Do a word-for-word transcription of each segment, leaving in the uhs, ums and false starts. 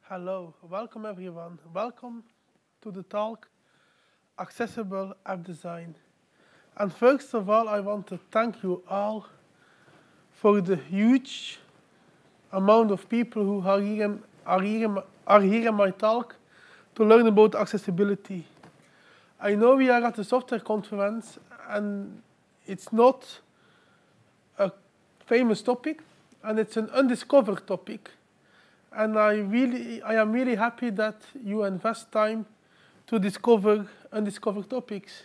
Hello, welcome everyone. Welcome to the talk Accessible App Design. And first of all, I want to thank you all for the huge amount of people who are here in, are here in, are here in my talk to learn about accessibility. I know we are at a software conference and it's not a famous topic and it's an undiscovered topic. And I really, I am really happy that you invest time to discover undiscovered topics.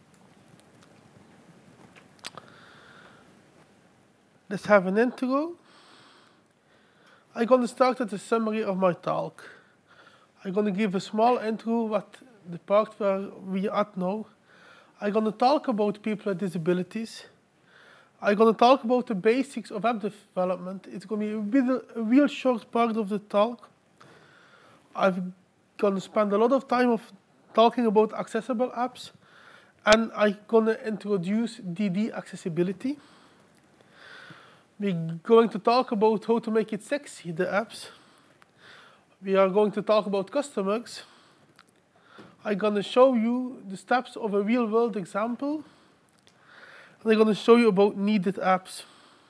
Let's have an intro. I'm going to start with a summary of my talk. I'm going to give a small intro what the part where we are at now. I'm going to talk about people with disabilities. I'm going to talk about the basics of app development. It's going to be a, real, a real short part of the talk. I'm going to spend a lot of time of talking about accessible apps, and I'm going to introduce D D accessibility. We're going to talk about how to make it sexy, the apps. We are going to talk about customers. I'm going to show you the steps of a real-world example. And I'm going to show you about needed apps.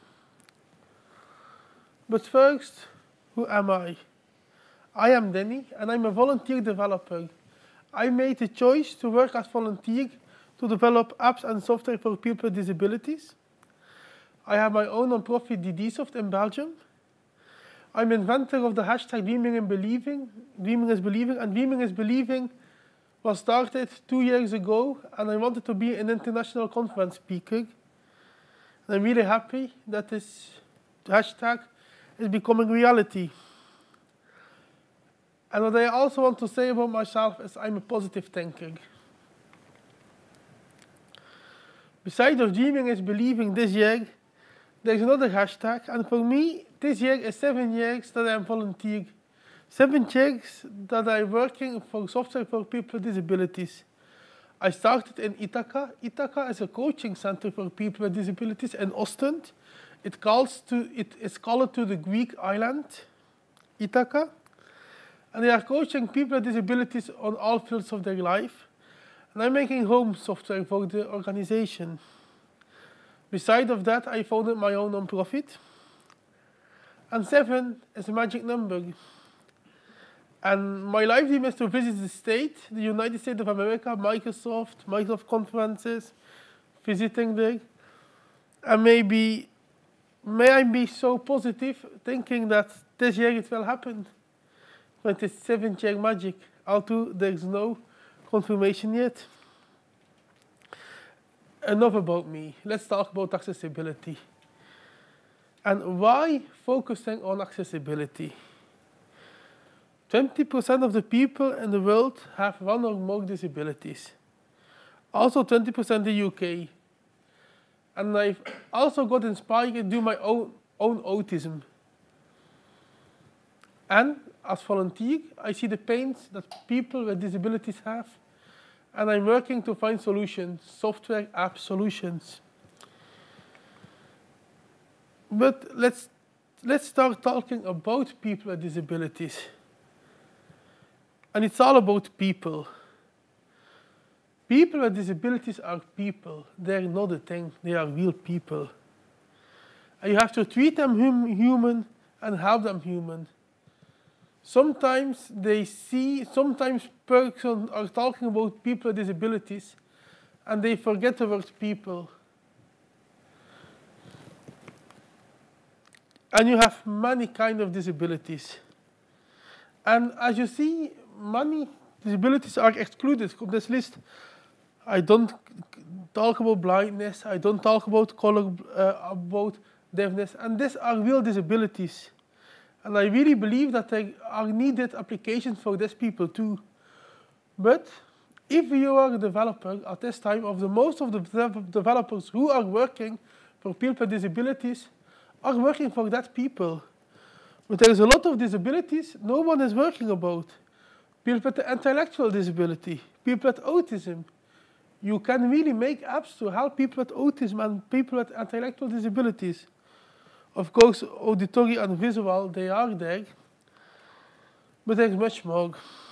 But first, who am I? I am Danny, and I'm a volunteer developer. I made the choice to work as volunteer to develop apps and software for people with disabilities. I have my own non-profit D D Soft in Belgium. I'm inventor of the hashtag Dreaming and Believing. Dreaming is Believing, and Dreaming is Believing was started two years ago, and I wanted to be an international conference speaker. And I'm really happy that this hashtag is becoming reality. And what I also want to say about myself is I'm a positive thinker. Besides of Dreaming is Believing this year, there's another hashtag, and for me, this year is seven years that I'm volunteering. Seven years that I'm working for software for people with disabilities. I started in Ithaca. Ithaca is a coaching center for people with disabilities in Ostend. It calls to it is called to the Greek island, Ithaca, and they are coaching people with disabilities on all fields of their life. And I'm making home software for the organization. Besides of that, I founded my own non-profit. And seven is a magic number. And my life dream is to visit the state, the United States of America, Microsoft, Microsoft conferences, visiting there. And maybe, may I be so positive, thinking that this year it will happen. But it's seventh year magic, although there's no confirmation yet. Enough about me. Let's talk about accessibility. And why focusing on accessibility? twenty percent of the people in the world have one or more disabilities. Also twenty percent in the U K. And I've also got inspired to do my own, own autism. And as volunteer, I see the pains that people with disabilities have. And I'm working to find solutions, software app solutions. But let's, let's start talking about people with disabilities. And it's all about people. People with disabilities are people. They're not a thing. They are real people. And you have to treat them hum human and help them human. Sometimes they see, sometimes persons are talking about people with disabilities and they forget the word people. And you have many kinds of disabilities. And as you see, many disabilities are excluded from this list. I don't talk about blindness, I don't talk about color, uh, about deafness, and these are real disabilities. And I really believe that there are needed applications for these people too. But if you are a developer at this time, of the most of the developers who are working for people with disabilities are working for that people. But there is a lot of disabilities no one is working about. People with intellectual disability, people with autism. You can really make apps to help people with autism and people with intellectual disabilities. Of course, auditory and visual, they are there. But there's much more.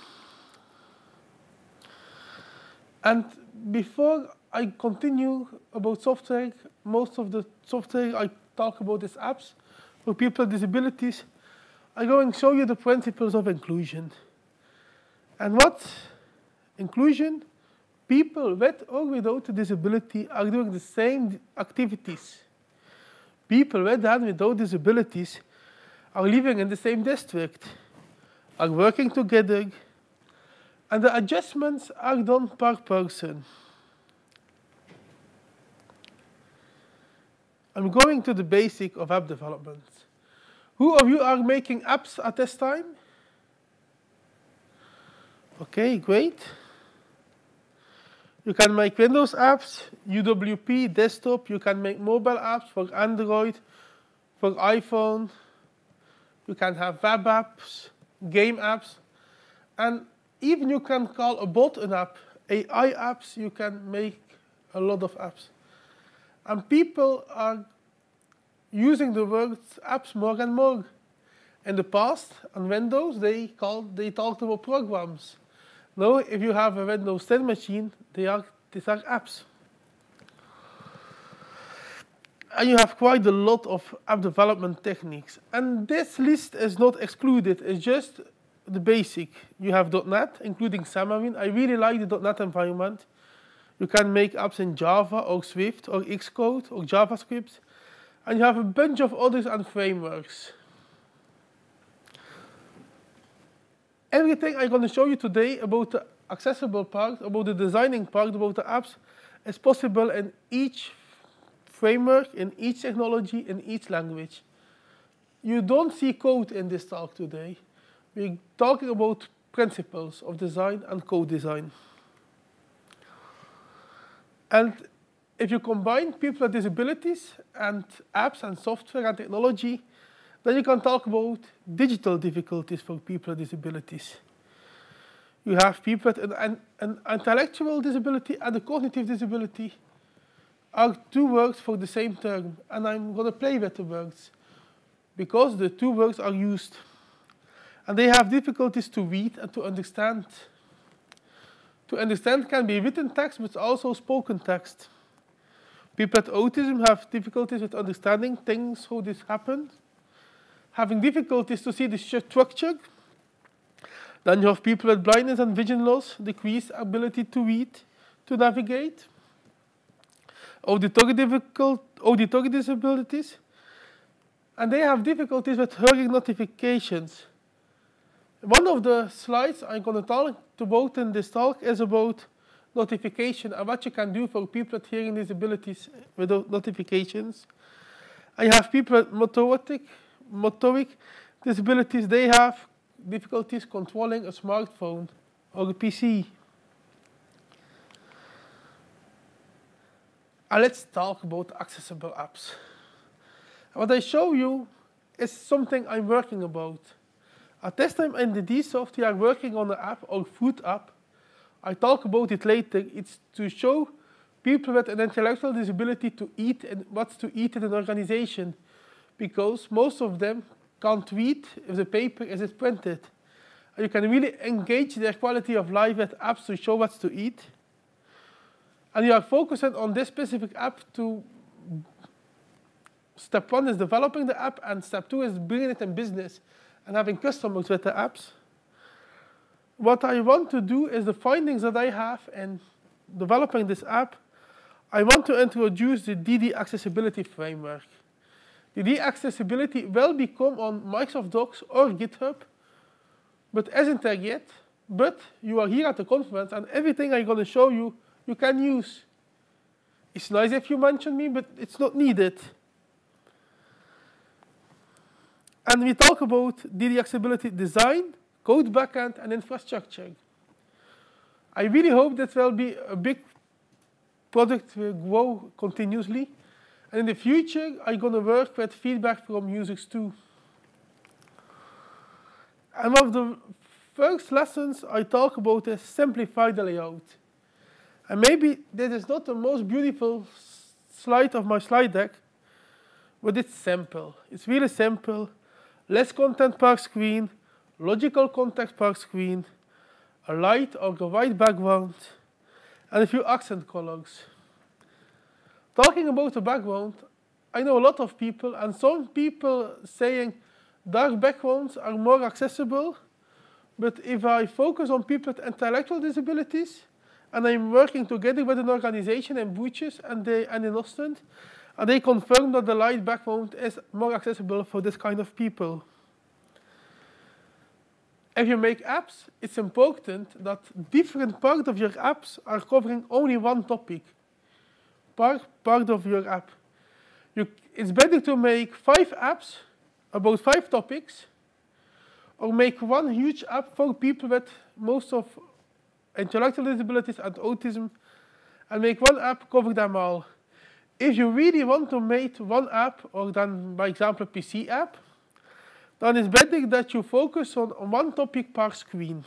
And before I continue about software, most of the software I talk about is apps for people with disabilities. I'm going to show you the principles of inclusion. And what inclusion? People with or without a disability are doing the same activities. People with and without disabilities are living in the same district, are working together, and the adjustments are done per person. I'm going to the basic of app development. Who of you are making apps at this time? Okay, great. You can make Windows apps, U W P, desktop. You can make mobile apps for Android, for iPhone. You can have web apps, game apps. And even you can call a bot an app. A I apps, you can make a lot of apps. And people are using the word apps more and more. In the past, on Windows, they called, they talked about programs. Now, if you have a Windows ten machine, they are, these are apps. And you have quite a lot of app development techniques. And this list is not excluded, it's just the basic. You have dot net, including Xamarin. I really like the dot net environment. You can make apps in Java or Swift or Xcode or JavaScript. And you have a bunch of others and frameworks. Everything I'm going to show you today about the accessible part, about the designing part, about the apps, is possible in each framework, in each technology, in each language. You don't see code in this talk today. We're talking about principles of design and code design. And if you combine people with disabilities and apps and software and technology, then you can talk about digital difficulties for people with disabilities. You have people with an, an, an intellectual disability and a cognitive disability are two words for the same term. And I'm going to play with the words because the two words are used. And they have difficulties to read and to understand. To understand can be written text, but also spoken text. People with autism have difficulties with understanding things, how this happened. Having difficulties to see the structure. Then you have people with blindness and vision loss, decreased ability to read, to navigate. Auditory, difficult, auditory disabilities. And they have difficulties with hearing notifications. One of the slides I'm going to talk about in this talk is about notification and what you can do for people with hearing disabilities without notifications. I have people with motoric, motoric disabilities. They have difficulties controlling a smartphone or a P C. And let's talk about accessible apps. What I show you is something I'm working about. At this time in the DSoft, we are working on an app, or food app. I talk about it later. It's to show people with an intellectual disability to eat and what's to eat in an organization, because most of them can't read if the paper is printed. And you can really engage their quality of life with apps to show what's to eat. And you are focusing on this specific app to step one is developing the app, and step two is bringing it in business and having customers with the apps. What I want to do is the findings that I have in developing this app. I want to introduce the D D Accessibility Framework. The D D Accessibility will become on Microsoft Docs or GitHub, but isn't there yet. But you are here at the conference, and everything I'm going to show you, you can use. It's nice if you mention me, but it's not needed. And we talk about D D Accessibility design, code backend, and infrastructure. I really hope that will be a big product will grow continuously. And in the future, I'm going to work with feedback from users too. And one of the first lessons I talk about is simplify the layout. And maybe this is not the most beautiful slide of my slide deck, but it's simple. It's really simple. Less content per screen, logical context per screen, a light or a white background, and a few accent colors. Talking about the background, I know a lot of people, and some people saying dark backgrounds are more accessible, but if I focus on people with intellectual disabilities, and I'm working together with an organization in Boetjes and, they, and in Ostend, and they confirm that the light background is more accessible for this kind of people. If you make apps, it's important that different parts of your apps are covering only one topic, per part of your app. You, it's better to make five apps about five topics, or make one huge app for people with most of intellectual disabilities and autism, and make one app cover them all. If you really want to make one app, or then, by example, a P C app, then it's better that you focus on one topic per screen.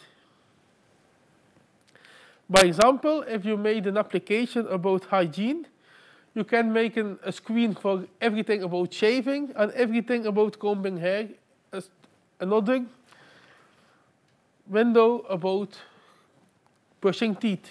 By example, if you made an application about hygiene, you can make an, a screen for everything about shaving and everything about combing hair, as another window about brushing teeth.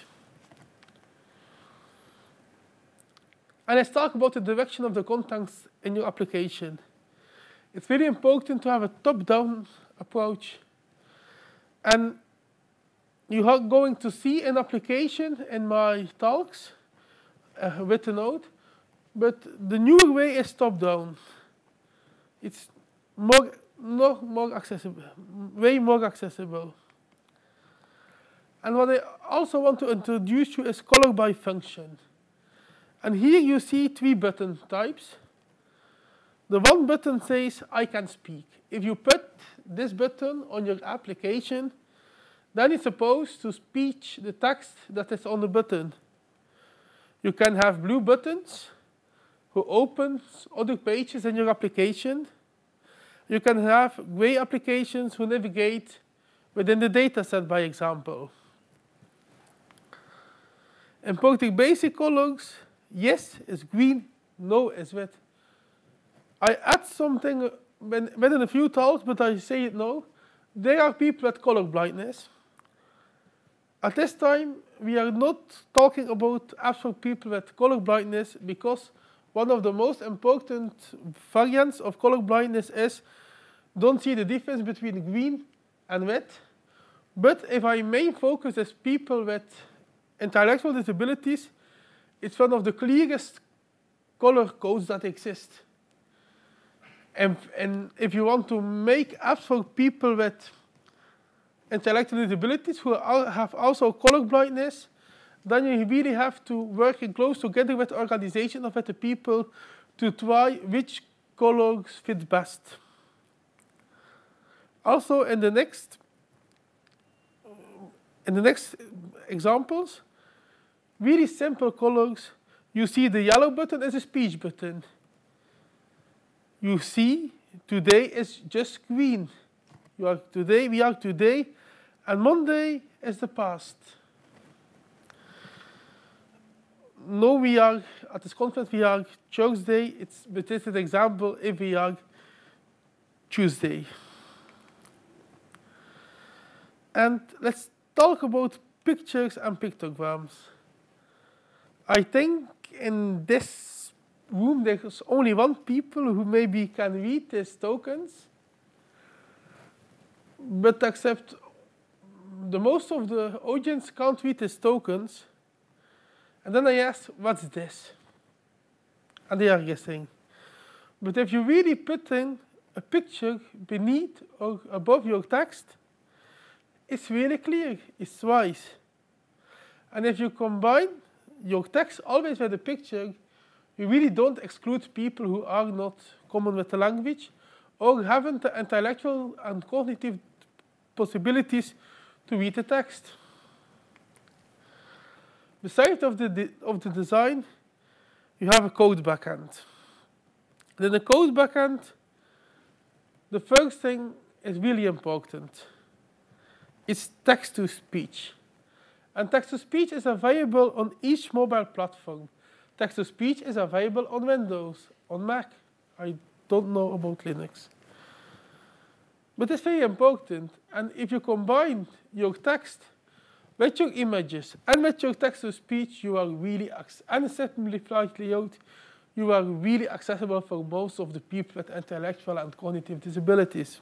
And let's talk about the direction of the contents in your application. It's very important to have a top-down approach. And you are going to see an application in my talks uh, with a note, but the newer way is top-down. It's more, no, more accessible, way more accessible. And what I also want to introduce you is color by function. And here you see three button types. The one button says, I can speak. If you put this button on your application, then it's supposed to speak the text that is on the button. You can have blue buttons who opens other pages in your application. You can have gray applications who navigate within the data set, by example. Importing basic colors, yes is green, no is red. I add something within a few talks, but I say it now. There are people with color blindness. At this time, we are not talking about apps for people with color blindness, because one of the most important variants of color blindness is don't see the difference between green and red. But if our main focus is people with intellectual disabilities, it's one of the clearest color codes that exist. And, and if you want to make apps for people with intellectual disabilities who are, have also color blindness, then you really have to work in close together with the organization of with the people to try which colors fit best. Also, in the next, in the next examples, really simple colors. You see the yellow button is a speech button. You see, today is just green. You are today, we are today, and Monday is the past. No, we are, at this conference, we are Thursday, it's, but this is an example if we are Tuesday. And let's talk about pictures and pictograms. I think in this room there's only one people who maybe can read these tokens, but except the most of the audience can't read these tokens. And then I asked, what's this? And they are guessing. But if you really put in a picture beneath or above your text, it's really clear, it's twice. And if you combine your text always with a picture, you really don't exclude people who are not common with the language or haven't the intellectual and cognitive possibilities to read the text. Besides of the, de of the design, you have a code backend. Then the code backend, the first thing is really important. It's text-to-speech. And text-to-speech is available on each mobile platform. Text-to-speech is available on Windows, on Mac. I don't know about Linux. But it's very important. And if you combine your text with your images and with your text-to-speech, you are really, and simplified layout, you are really accessible for most of the people with intellectual and cognitive disabilities.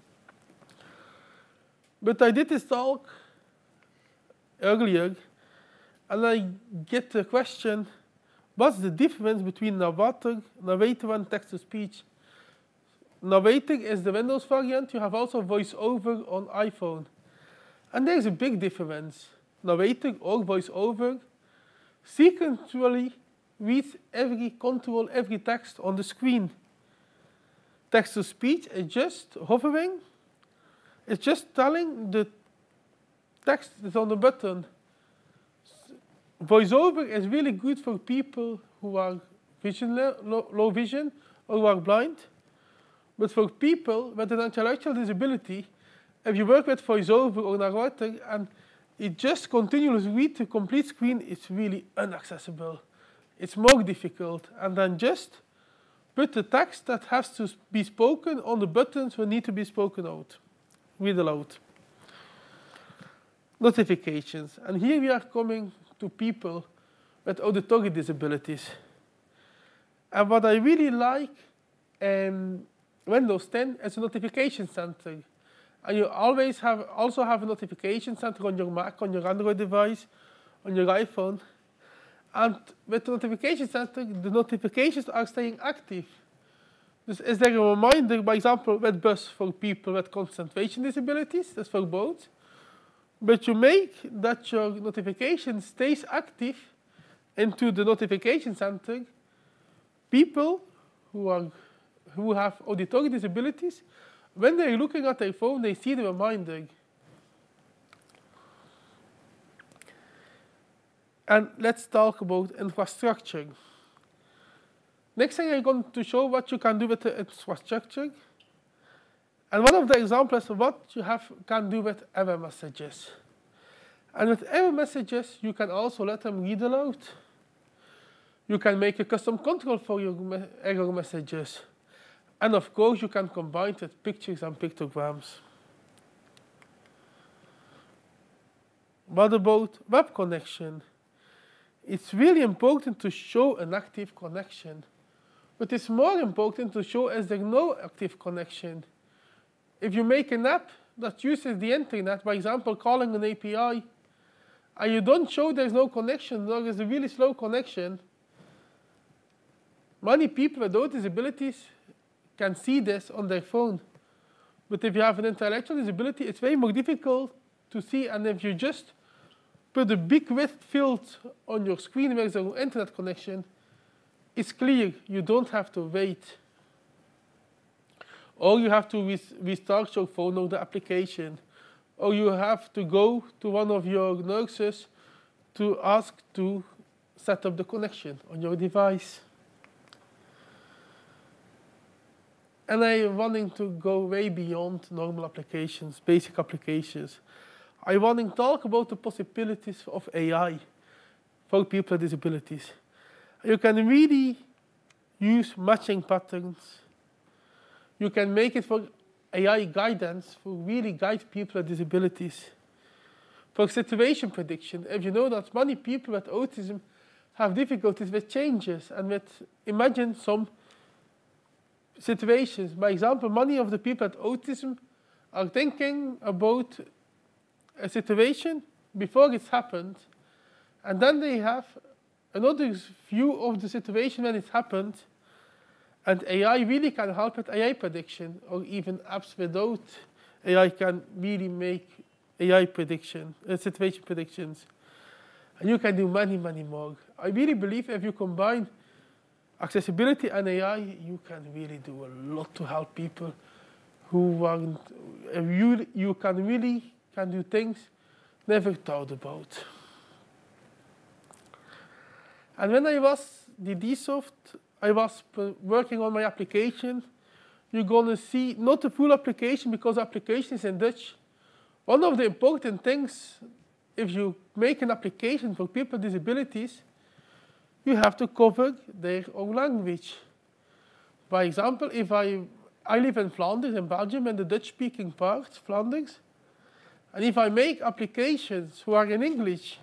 But I did this talk earlier, and I get the question, what's the difference between Narrator, Narrator and text-to-speech? Narrator is the Windows variant. You have also VoiceOver on iPhone. And there's a big difference. Narrator or VoiceOver sequentially reads every, control every text on the screen. Text-to-speech is just hovering. It's just telling the text that's on the button. VoiceOver is really good for people who are vision low, low vision or who are blind. But for people with an intellectual disability, if you work with VoiceOver or Narrator and it just continuously reads the complete screen, it's really inaccessible. It's more difficult. And then just put the text that has to be spoken on the buttons when need to be spoken out. Read aloud. Notifications. And here we are coming to people with auditory disabilities. And what I really like um, Windows ten is a notification center. And you always have also have a notification center on your Mac, on your Android device, on your iPhone. And with the notification center, the notifications are staying active. Dus is there a reminder, for example, with Buzz for people with concentration disabilities? That's for both. But you make that your notification stays active into the notification center. People who are who have auditory disabilities, when they're looking at their phone, they see the reminder. And let's talk about infrastructure. Next thing I'm going to show what you can do with the infrastructure. And one of the examples of what you have can do with error messages. And with error messages, you can also let them read aloud. You can make a custom control for your me error messages. And of course, you can combine it with pictures and pictograms. What about web connection? It's really important to show an active connection. But it's more important to show is there no active connection. If you make an app that uses the internet, for example, calling an A P I, and you don't show there's no connection, or there's a really slow connection, many people with those disabilities can see this on their phone. But if you have an intellectual disability, it's very more difficult to see. And if you just put a big width field on your screen where there's no internet connection, it's clear you don't have to wait. Or you have to restart your phone or the application. Or you have to go to one of your nurses to ask to set up the connection on your device. And I'm wanting to go way beyond normal applications, basic applications. I want to talk about the possibilities of A I for people with disabilities. You can really use matching patterns. You can make it for A I guidance, for really guide people with disabilities. For situation prediction, if you know that many people with autism have difficulties with changes and with, imagine some situations. By example, many of the people with autism are thinking about a situation before it's happened, and then they have another view of the situation when it's happened, and A I really can help with A I prediction, or even apps without A I can really make A I prediction, uh, situation predictions. And you can do many, many more. I really believe if you combine accessibility and A I, you can really do a lot to help people who aren't, if you, you can really can do things never thought about. And when I was the DSoft, I was working on my application. You're going to see not the full application because the application is in Dutch. One of the important things, if you make an application for people with disabilities, you have to cover their own language. For example, if I I live in Flanders, in Belgium, in the Dutch-speaking part, Flanders. And if I make applications who are in English,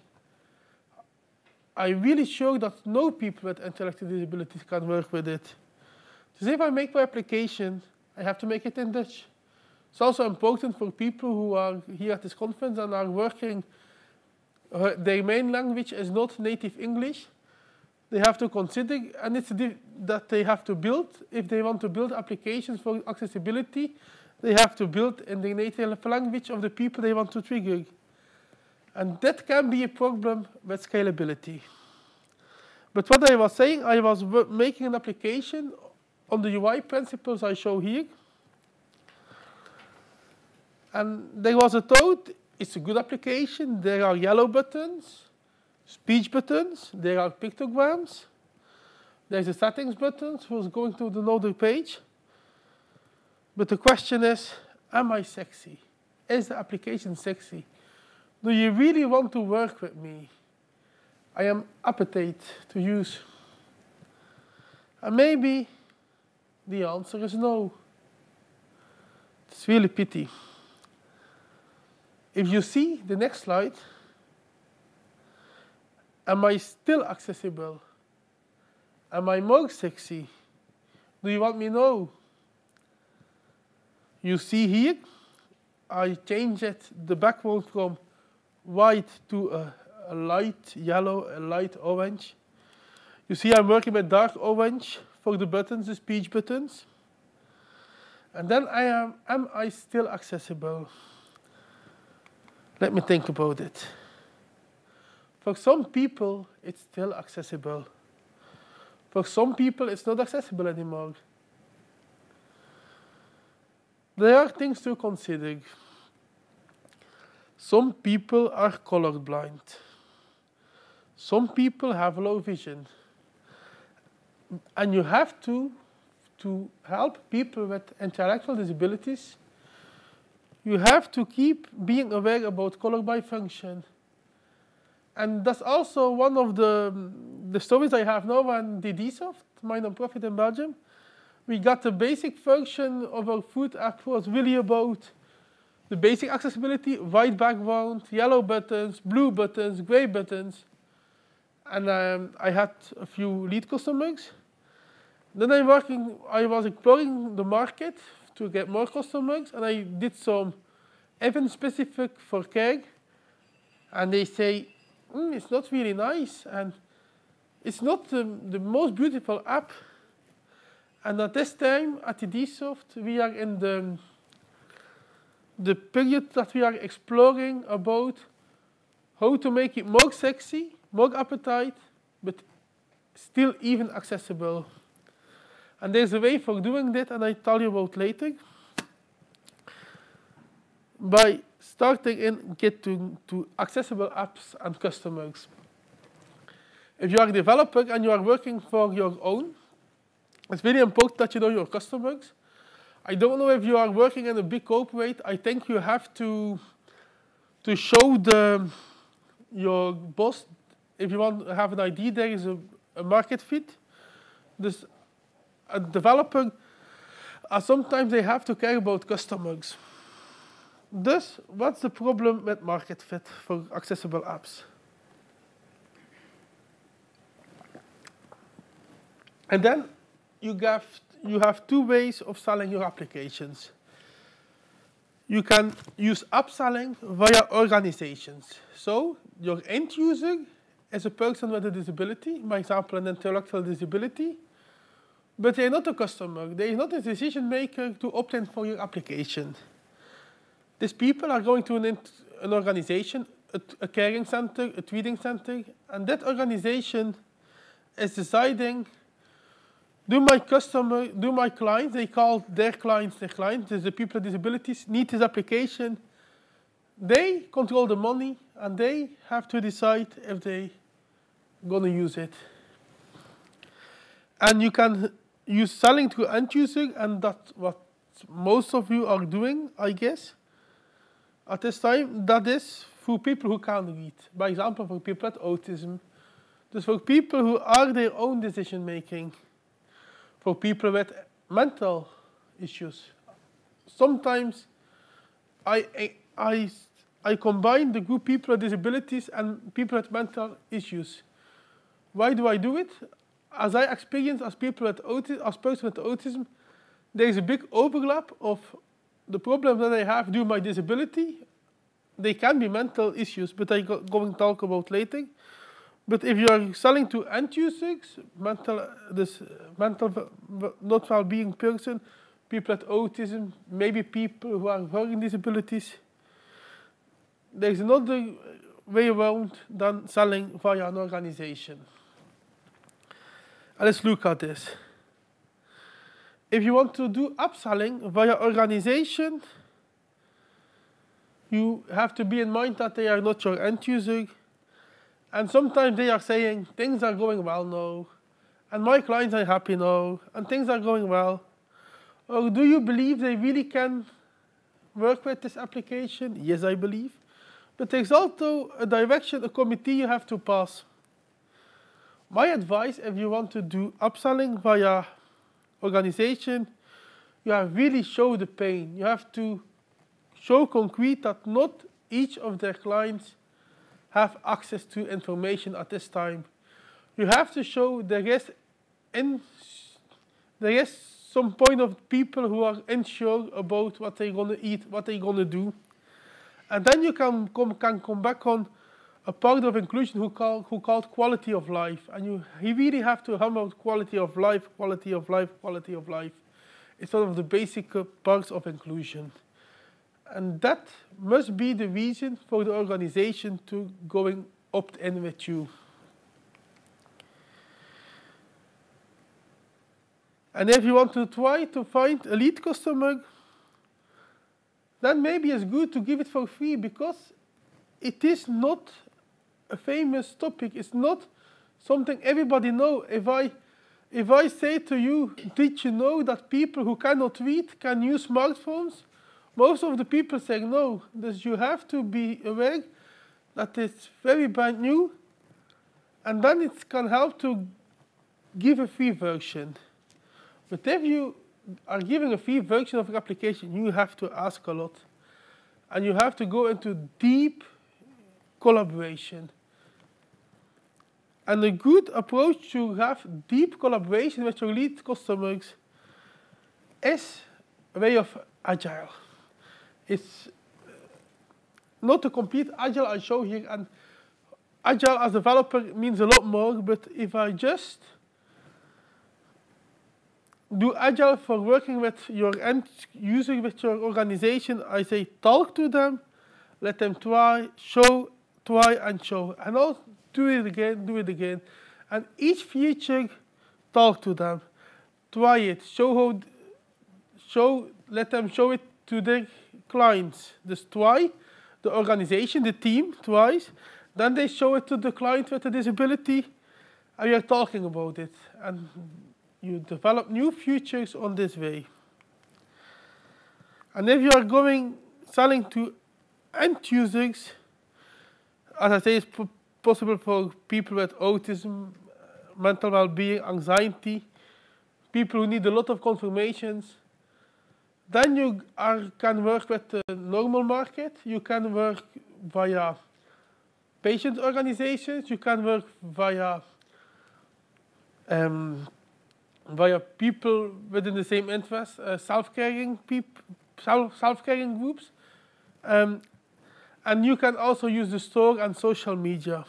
I'm really sure that no people with intellectual disabilities can work with it. So if I make my application, I have to make it in Dutch. It's also important for people who are here at this conference and are working, uh, their main language is not native English. They have to consider, and it's that they have to build, if they want to build applications for accessibility, they have to build in the native language of the people they want to trigger. And that can be a problem with scalability. But what I was saying, I was making an application on the U I principles I show here. And there was a thought, it's a good application. There are yellow buttons, speech buttons, there are pictograms. There's a settings button, who's going to another page. But the question is, am I sexy? Is the application sexy? Do you really want to work with me? I am appetite to use. And maybe the answer is no. It's really pity. If you see the next slide, am I still accessible? Am I more sexy? Do you want me to know? You see here, I changed it, the background from white to a, a light yellow, a light orange. You see I'm working with dark orange for the buttons, the speech buttons. And then I am, am I still accessible? Let me think about it. For some people, it's still accessible. For some people, it's not accessible anymore. There are things to consider. Some people are colorblind. Some people have low vision. And you have to, to help people with intellectual disabilities, you have to keep being aware about color by function. And that's also one of the, the stories I have now on D D Soft, my nonprofit in Belgium. We got the basic function of our food app was really about the basic accessibility, white background, yellow buttons, blue buttons, gray buttons. And um, I had a few lead customers. Then I, working, I was exploring the market to get more customers, and I did some event specific for care. And they say, mm, it's not really nice, and it's not the, the most beautiful app. And at this time, at D D Soft, we are in the, the period that we are exploring about how to make it more sexy, more appetite, but still even accessible. And there's a way for doing that, and I tell you about later. By starting in get to, to accessible apps and customers. If you are a developer and you are working for your own, it's very important that you know your customers. I don't know if you are working in a big corporate. I think you have to, to show the, your boss, if you want to have an idea, there is a, a market fit. This, a developer, uh, sometimes they have to care about customers. Thus, what's the problem with market fit for accessible apps? And then you have, you have two ways of selling your applications. You can use upselling via organizations. So your end user is a person with a disability, for example, an intellectual disability, but they're not a customer. They're not a decision maker to opt in for your application. These people are going to an, an organization, a, a caring center, a tweeting center, and that organization is deciding, do my customer, do my clients, they call their clients their clients, the people with disabilities, need this application. They control the money, and they have to decide if they're going to use it. And you can use selling to end user, and that's what most of you are doing, I guess. At this time, that is for people who can't read. By example, for people with autism. Just for people who are their own decision making. For people with mental issues. Sometimes I, I, I, I combine the group people with disabilities and people with mental issues. Why do I do it? As I experience as people with autism, as person with autism, there is a big overlap of the problems that I have due to my disability. They can be mental issues, but I'm going to talk about later. But if you are selling to end users, mental, this mental not well-being person, people with autism, maybe people who are learning disabilities, there's another way around than selling via an organization. And let's look at this. If you want to do upselling via organization, you have to be in mind that they are not your end user. And sometimes they are saying, things are going well now, and my clients are happy now, and things are going well. Or do you believe they really can work with this application? Yes, I believe. But there's also a direction, a committee you have to pass. My advice, if you want to do upselling via organization, you have really show the pain. You have to show concrete that not each of their clients have access to information at this time. You have to show there is, in, there is some point of people who are unsure about what they're going to eat, what they're going to do. And then you can come, can come back on a part of inclusion who call, who called quality of life. And you, you really have to hammer out quality of life, quality of life, quality of life. It's one of the basic parts of inclusion. And that must be the reason for the organization to going opt-in with you. And if you want to try to find a lead customer, then maybe it's good to give it for free, because it is not a famous topic. It's not something everybody knows. If I, if I say to you, did you know that people who cannot read can use smartphones? Most of the people say no. Thus you have to be aware that it's very brand new, and then it can help to give a free version. But if you are giving a free version of your application, you have to ask a lot. And you have to go into deep collaboration. And a good approach to have deep collaboration with your lead customers is a way of agile. It's not a complete agile I show here, and agile as a developer means a lot more, but if I just do agile for working with your end user, with your organization, I say talk to them, let them try, show, try and show, and I'll do it again, do it again. And each feature, talk to them, try it, show how, show, let them show it to their clients. Just try, the organization, the team twice, then they show it to the client with a disability, and we are talking about it. And you develop new features on this way. And if you are going, selling to end users, as I say, it's possible for people with autism, mental well-being, anxiety, people who need a lot of confirmations. Then you are, can work with the normal market. You can work via patient organizations. You can work via um, via people within the same interest, uh, self-caring people, self self-caring groups, um, and you can also use the store and social media.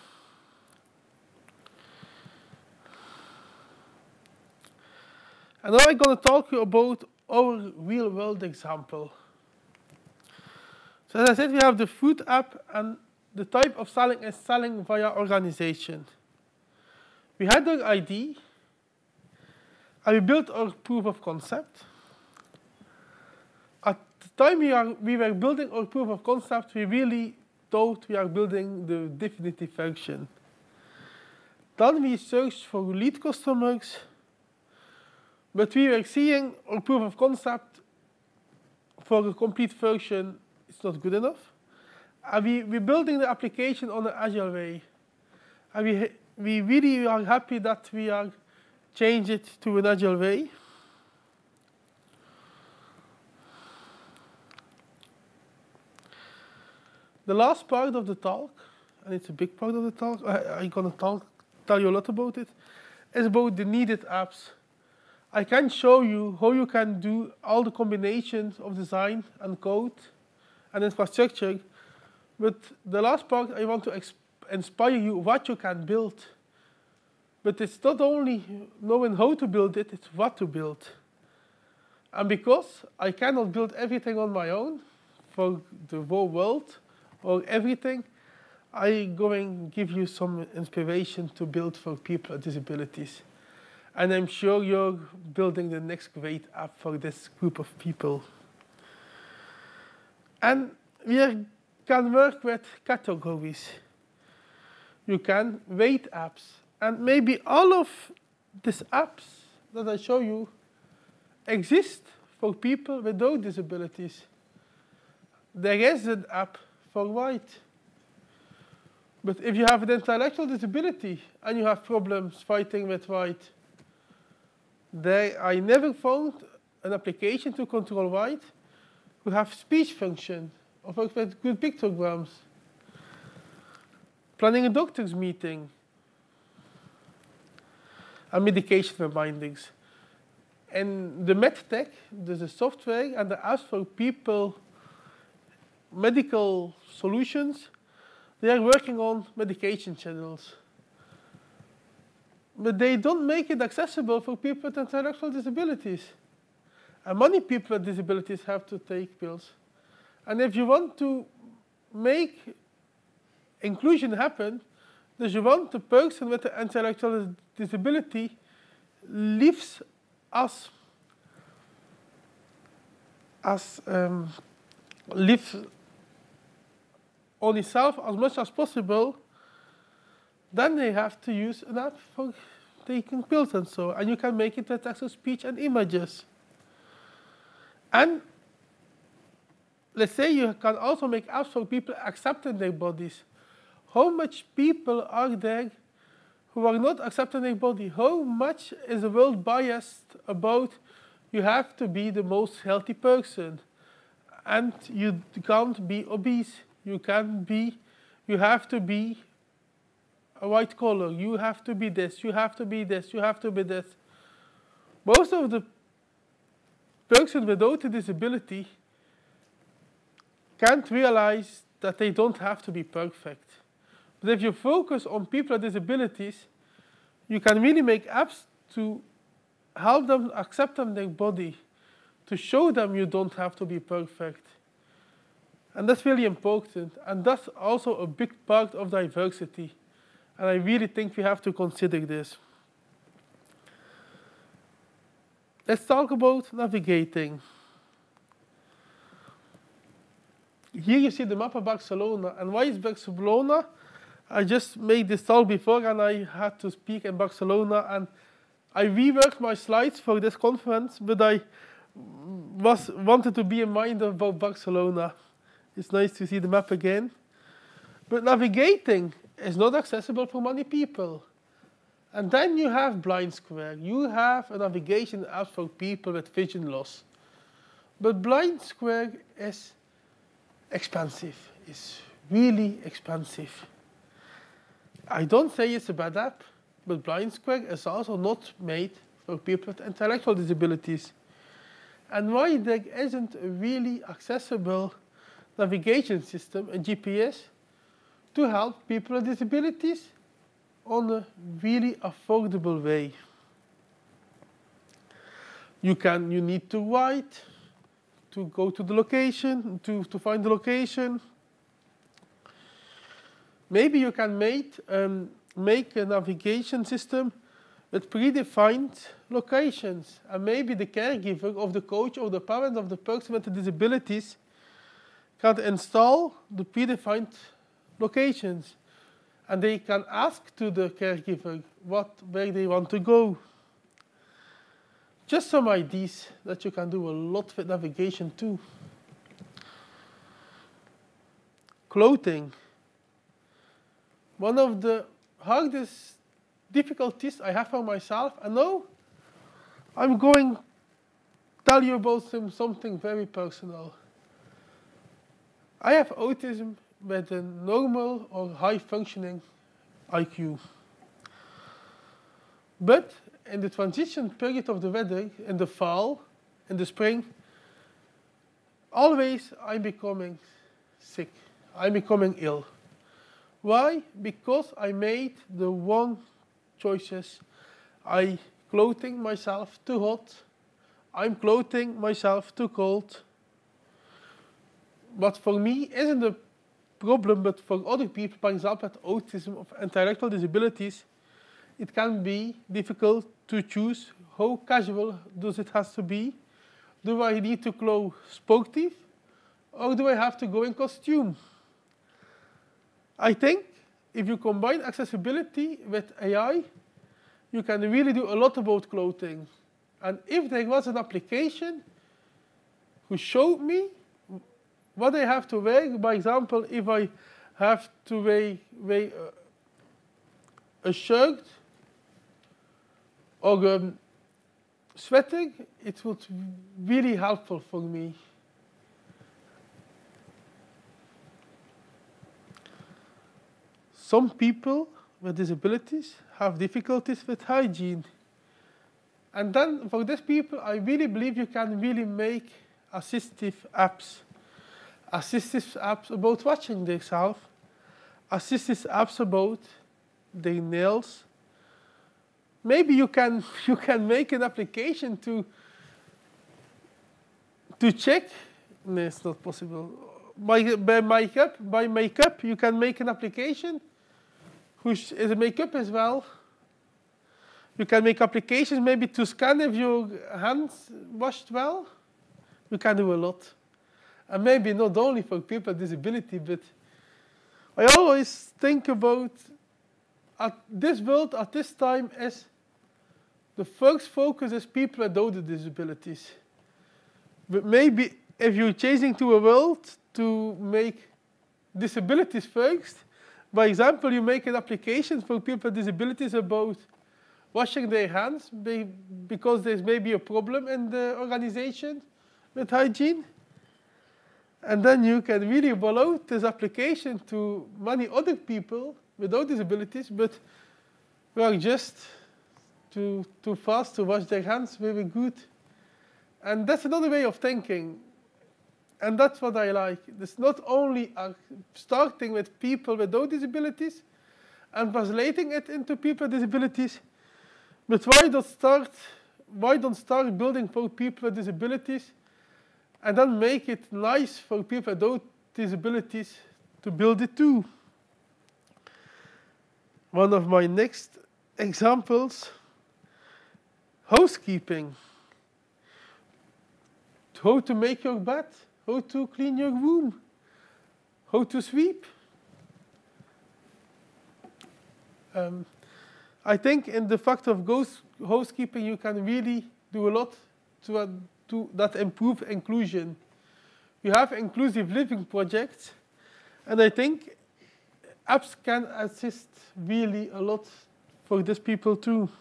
And now I'm going to talk to you about our real-world example. So as I said, we have the food app, and the type of selling is selling via organization. We had our I D, and we built our proof of concept. At the time we, are, we were building our proof of concept, we really thought we are building the definitive version. Then we searched for lead customers, but we were seeing our proof of concept for a complete version is not good enough. And we, we're building the application on an agile way. And we, we really are happy that we are change it to an agile way. The last part of the talk, and it's a big part of the talk, I, I'm gonna talk, tell you a lot about it, is about the needed apps. I can show you how you can do all the combinations of design and code and infrastructure, but the last part I want to inspire you what you can build. But it's not only knowing how to build it, it's what to build. And because I cannot build everything on my own for the whole world or everything, I'm going to give you some inspiration to build for people with disabilities. And I'm sure you're building the next great app for this group of people. And we can work with categories. You can weight apps. And maybe all of these apps that I show you exist for people without disabilities. There is an app for white. But if you have an intellectual disability and you have problems fighting with white, there I never found an application to control white who have speech function or work with good pictograms. Planning a doctor's meeting. And medication reminders. And the MedTech, there's a software and the apps for people, medical solutions, they are working on medication channels. But they don't make it accessible for people with intellectual disabilities. And many people with disabilities have to take pills. And if you want to make inclusion happen, then you want the person with the intellectual disability lives as, as um, live on himself as much as possible, then they have to use an app for taking pills and so, and you can make it with text-to-speech and images. And let's say you can also make apps for people accepting their bodies. How much people are there who are not accepting their body? How much is the world biased about you have to be the most healthy person and you can't be obese, you can't be, you have to be a white collar, you have to be this, you have to be this, you have to be this. Most of the persons without a disability can't realize that they don't have to be perfect. But if you focus on people with disabilities, you can really make apps to help them accept them their body, to show them you don't have to be perfect. And that's really important. And that's also a big part of diversity. And I really think we have to consider this. Let's talk about navigating. Here you see the map of Barcelona. And why is Barcelona? I just made this talk before and I had to speak in Barcelona. And I reworked my slides for this conference, but I was wanted to be in mind about Barcelona. It's nice to see the map again. But navigating is not accessible for many people. And then you have Blind Square. You have a navigation app for people with vision loss. But Blind Square is expensive. It's really expensive. I don't say it's a bad app, but Blind Square is also not made for people with intellectual disabilities. And why there isn't a really accessible navigation system, a G P S, to help people with disabilities on a really affordable way. You can, you need to write to go to the location, to, to find the location. Maybe you can make, um, make a navigation system with predefined locations. And maybe the caregiver of the coach or the parent of the person with the disabilities can install the predefined locations. And they can ask to the caregiver what, where they want to go. Just some ideas that you can do a lot with navigation too. Clothing. One of the hardest difficulties I have for myself, and now I'm going to tell you about some, something very personal. I have autism with a normal or high functioning I Q. But in the transition period of the weather, in the fall, in the spring, always I'm becoming sick. I'm becoming ill. Why? Because I made the wrong choices. I clothing myself too hot. I'm clothing myself too cold. What for me isn't a problem, but for other people, for example, with autism or intellectual disabilities, it can be difficult to choose how casual does it have to be. Do I need to go sportive, or do I have to go in costume? I think if you combine accessibility with A I, you can really do a lot about clothing. And if there was an application who showed me what I have to wear, by example, if I have to wear, wear a shirt or a sweater, it would be really helpful for me. Some people with disabilities have difficulties with hygiene. And then for these people, I really believe you can really make assistive apps. Assistive apps about washing themselves. Assistive apps about their nails. Maybe you can you can make an application to to check. No, it's not possible. By by makeup, by makeup, you can make an application which is a makeup as well. You can make applications maybe to scan if your hands washed well. You can do a lot. And maybe not only for people with disability, but I always think about at this world, at this time, as the first focus is people without disabilities. But maybe if you're changing to a world to make disabilities first, by example, you make an application for people with disabilities about washing their hands because there's maybe a problem in the organization with hygiene. And then you can really roll out this application to many other people without disabilities, but who are just too, too fast to wash their hands very good. And that's another way of thinking. And that's what I like. It's not only uh, starting with people without disabilities and translating it into people with disabilities, but why don't start, why don't start building for people with disabilities and then make it nice for people without disabilities to build it too. One of my next examples, housekeeping. How to make your bed, how to clean your room, how to sweep. Um, I think in the fact of housekeeping, you can really do a lot to uh, to that improve inclusion. You have inclusive living projects, and I think apps can assist really a lot for these people too.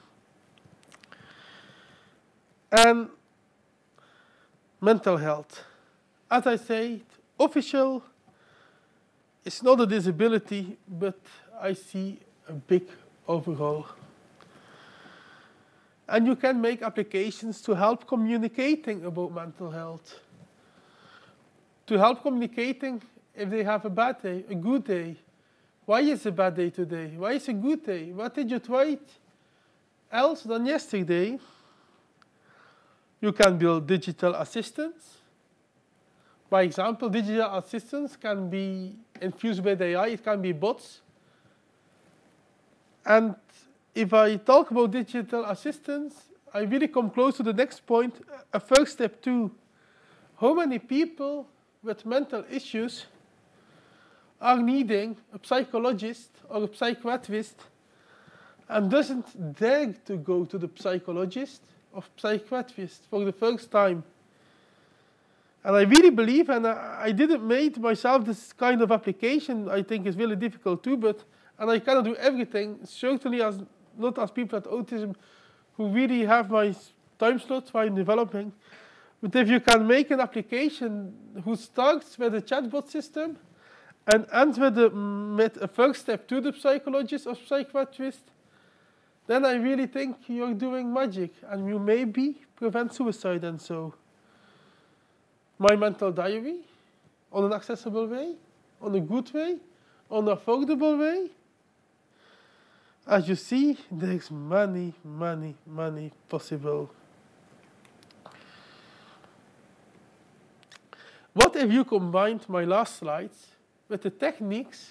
And mental health. As I said, official is not a disability, but I see a big overhaul. And you can make applications to help communicating about mental health. To help communicating if they have a bad day, a good day. Why is a bad day today? Why is a good day? What did you try else than yesterday? You can build digital assistants. By example, digital assistants can be infused with A I. It can be bots. And if I talk about digital assistants, I really come close to the next point, a first step too. How many people with mental issues are needing a psychologist or a psychiatrist and doesn't dare to go to the psychologist or psychiatrist for the first time? And I really believe, and I, I didn't make myself this kind of application, I think is really difficult too, but, and I cannot do everything, certainly as not as people with autism who really have my time slots while developing. But if you can make an application who starts with a chatbot system and end with a, with a first step to the psychologist or psychiatrist, then I really think you're doing magic, and you maybe prevent suicide. And so, my mental diary, on an accessible way, on a good way, on an affordable way. As you see, there's many, many, many possible. What if you combined my last slides with the techniques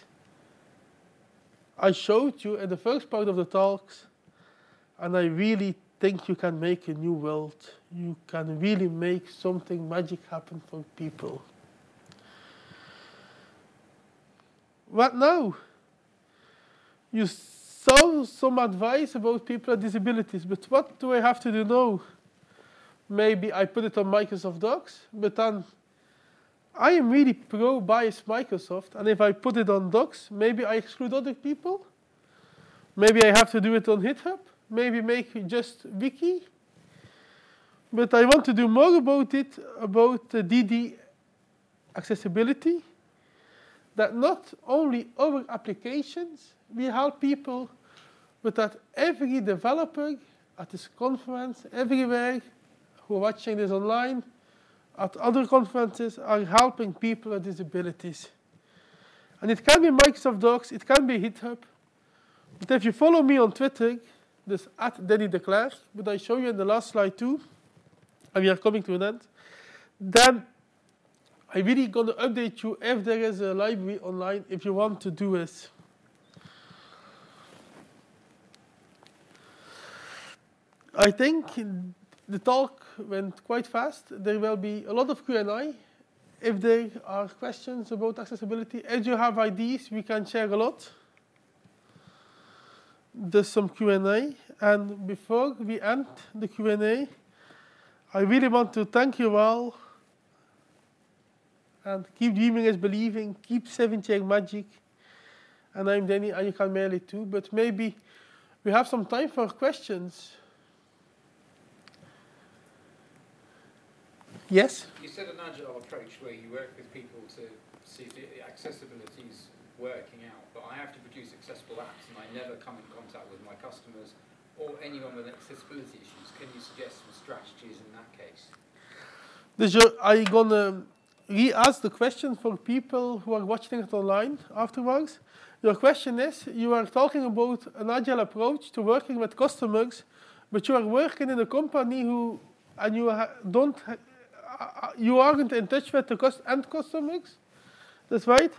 I showed you in the first part of the talks, and I really think you can make a new world. You can really make something magic happen for people. What now? You saw some advice about people with disabilities, but what do I have to do now? Maybe I put it on Microsoft Docs, but then I am really pro-bias Microsoft, and if I put it on Docs, maybe I exclude other people. Maybe I have to do it on GitHub. Maybe make just wiki. But I want to do more about it, about the D D accessibility, that not only our applications, we help people, but that every developer at this conference, everywhere, who are watching this online, at other conferences, are helping people with disabilities. And it can be Microsoft Docs, it can be GitHub. But if you follow me on Twitter, this at Danny Declare, but I show you in the last slide too, and we are coming to an end, then I'm really going to update you if there is a library online if you want to do this. I think the talk went quite fast. There will be a lot of Q and A. If there are questions about accessibility, if you have ideas, we can share a lot. There's some Q and A. And before we end the Q and A, I really want to thank you all. And keep dreaming is believing. Keep seven-chair magic. And I'm Danny, and you can mail it too. But maybe we have some time for questions. Yes? You said an agile approach where you work with people to see if the accessibility is working out, but I have to produce accessible apps and I never come in contact with my customers or anyone with accessibility issues. Can you suggest some strategies in that case? Dus you, are you going to re-ask the question for people who are watching it online afterwards? Your question is, you are talking about an agile approach to working with customers, but you are working in a company who, and you ha don't, ha you aren't in touch with the cost end customers. That's right.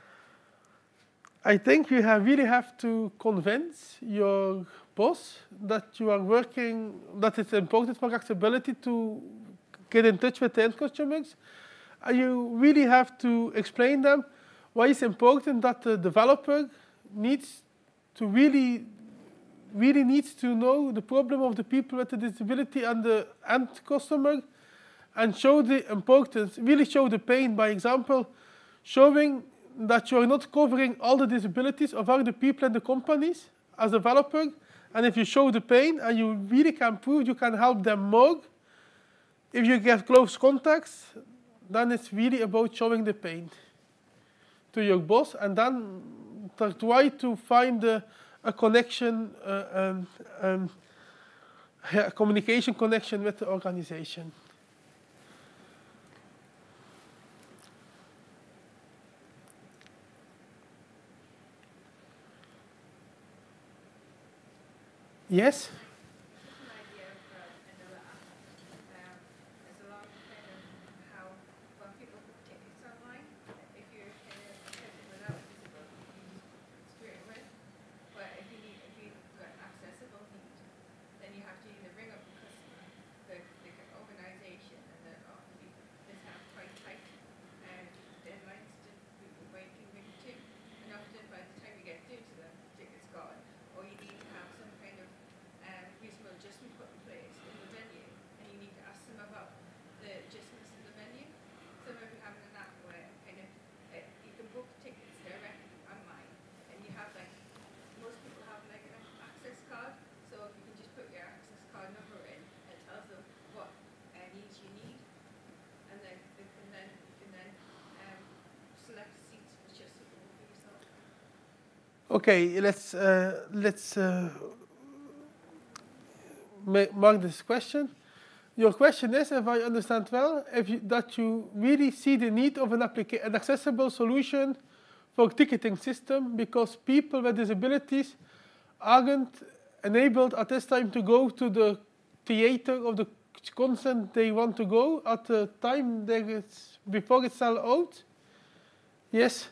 I think you have really have to convince your boss that you are working, that it's important for accessibility to get in touch with the end customers. And you really have to explain them why it's important that the developer needs to really, really needs to know the problem of the people with the disability and the end customer, and show the importance, really show the pain, by example, showing that you are not covering all the disabilities of all the people in the companies as a developer. And if you show the pain and you really can prove you can help them more, if you get close contacts, then it's really about showing the pain to your boss, and then try to find a, a connection, uh, um, um, a communication connection with the organization. Yes? An idea for another app. Um, there's a lot of kind of how when people put tickets online, if you're kind of person without disability, you screw it with. But if you need, if you've got accessible need, then you have to either ring up the customer, the, the organisation, and then often be, this have quite tight um, deadlines to be waiting ring to. And often by the time you get through to them, the ticket's gone. Or you need to have some kind of um, Okay, let's uh, let's uh, ma- mark this question. Your question is, if I understand well, if you, that you really see the need of an, applica- an accessible solution for ticketing system because people with disabilities aren't enabled at this time to go to the theater of the concert they want to go at the time there is, before it's sell out. Yes?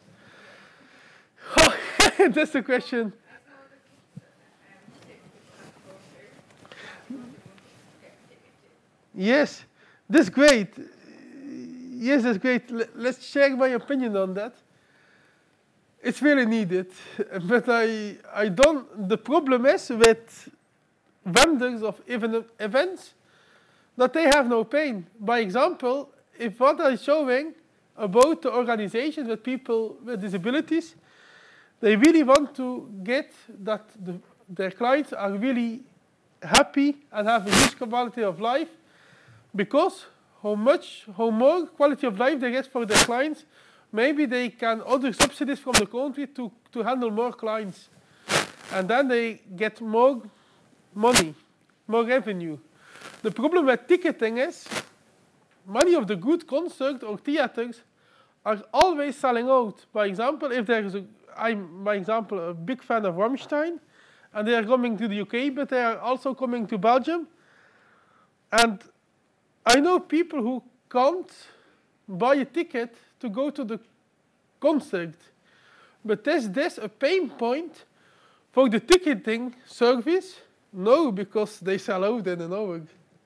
That's the question. Yes, that's great. Yes, that's great. L- let's share my opinion on that. It's really needed, but I, I don't. The problem is with vendors of even events that they have no pain. By example, if what I'm showing about the organizations with people with disabilities, they really want to get that the, their clients are really happy and have a huge quality of life, because how much, how more quality of life they get for their clients, maybe they can order subsidies from the country to, to handle more clients. And then they get more money, more revenue. The problem with ticketing is many of the good concerts or theaters are always selling out. By example, if there is a, I'm, by example, a big fan of Rammstein, and they are coming to the U K, but they are also coming to Belgium. And I know people who can't buy a ticket to go to the concert. But is this a pain point for the ticketing service? No, because they sell out in an hour.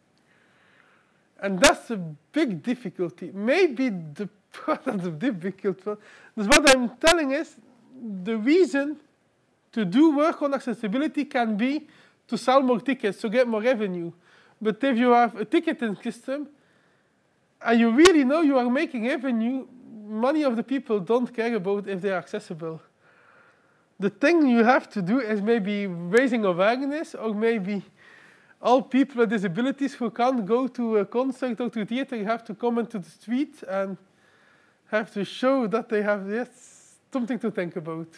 And that's a big difficulty. Maybe the part of the difficult one. What I'm telling is the reason to do work on accessibility can be to sell more tickets, to get more revenue. But if you have a ticketing system and you really know you are making revenue, many of the people don't care about if they are accessible. The thing you have to do is maybe raising awareness, or maybe all people with disabilities who can't go to a concert or to a theater have to come into the street and have to show that they have, yes, something to think about.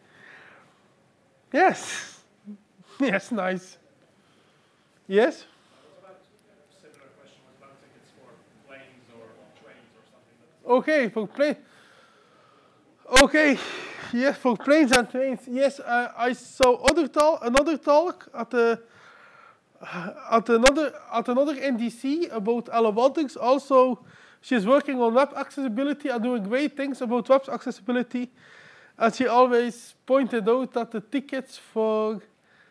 Yes. Yes, nice. Yes? Similar question was about tickets for planes or trains or something. Okay, for plane. Okay, yes, for planes and trains. Yes, uh, I saw other talk, another talk at the at another at another N D C about Ella Walters. Also, she's working on web accessibility and doing great things about web accessibility. And she always pointed out that the tickets for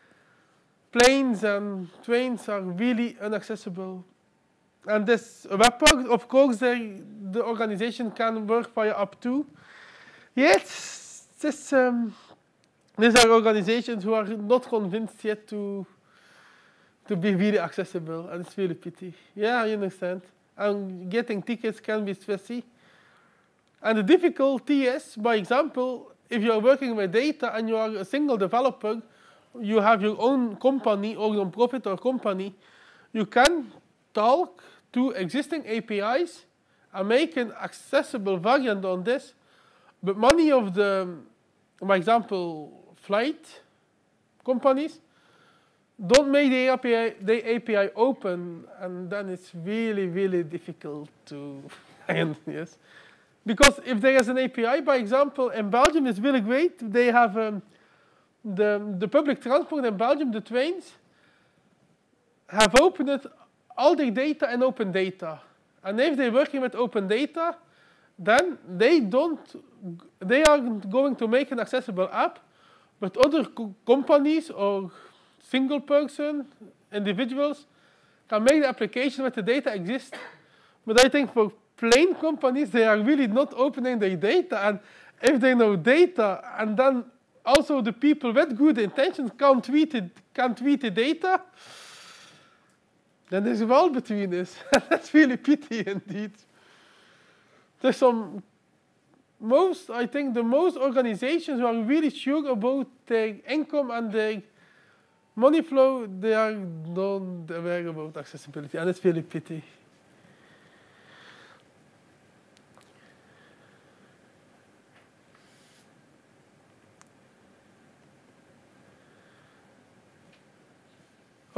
planes and trains are really inaccessible. And this web part, of course, they, the organization can work via up to. Yes, this, um, these are organizations who are not convinced yet to to be really accessible, and it's really pity. Yeah, I understand. And getting tickets can be stressy. And the difficulty is, by example, if you are working with data and you are a single developer, you have your own company or non-profit or company, you can talk to existing A P Is and make an accessible variant on this. But many of the, for example, flight companies don't make the A P I, the A P I open, and then it's really, really difficult to, yes. Because if there is an A P I, by example, in Belgium, it's really great. They have um, the, the public transport in Belgium, the trains, have opened all their data in open data. And if they're working with open data, then they don't, they aren't going to make an accessible app, but other co companies or single person, individuals, can make the application where the data exists. But I think for plane companies, they are really not opening their data. And if they know data, and then also the people with good intentions can't tweet it, can't tweet the data, then there's a wall between us. That's really pity indeed. There's some, most, I think the most organizations who are really sure about their income and their money flow, they are not aware about accessibility, and it's really pity.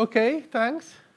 Okay, thanks.